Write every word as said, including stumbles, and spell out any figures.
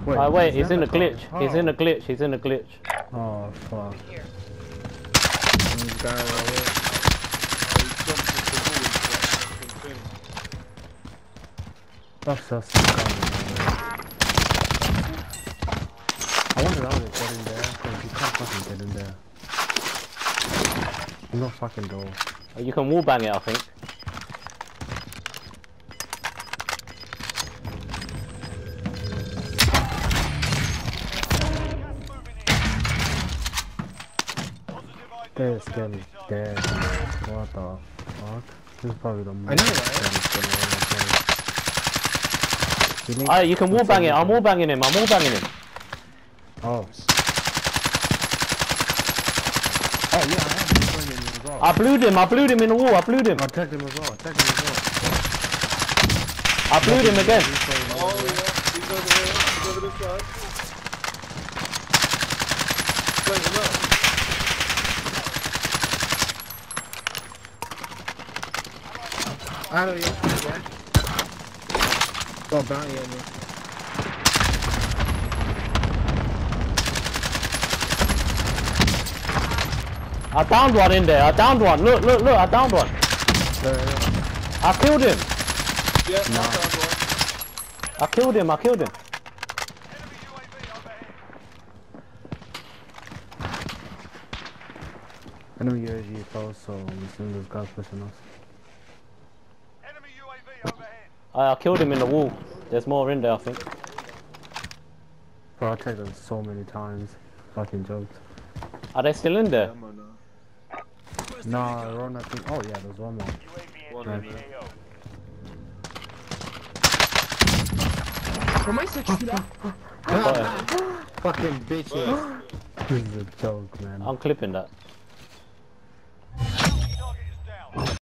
Wait, Oh wait, is he's in that a the glitch. car? He's in a glitch. He's in a glitch. Oh fuck. This guy right here. That's just scummy, man. I wonder how they got in there, because you can't fucking get in there. There's no fucking door. You can wall bang it, I think. They're scaring dead. What the fuck? This is probably the most I know, right? scariest thing I've ever played. Alright, you can wall bang it. I'm wall banging him. I'm wall banging him. Oh. Oh yeah, I am destroying him as well. I blew him. I blew him in the wall. I blew him. I tagged him as well. I tagged him as well. I blew him again. Oh yeah, he's over here. He's over this side. Play him up. I don't know, yeah. Got bounty on me. I downed one in there. I downed one. Look, look, look. I downed one. I killed him. Yeah, no. I found one. I killed him. I killed him. Enemy U A V close, so I'm assuming those guys pushing us. Enemy U A V overhead. I, I killed him in the wall. There's more in there, I think. Bro, I tagged them so many times. Fucking jokes. Are they still in there? I'm on, uh, Nah, Ron, I think. Oh yeah, there's one more. U A V One entering right. the A O. Comment ça tu là? Got him. Fucking bitches. This is a joke, man. I'm clipping that.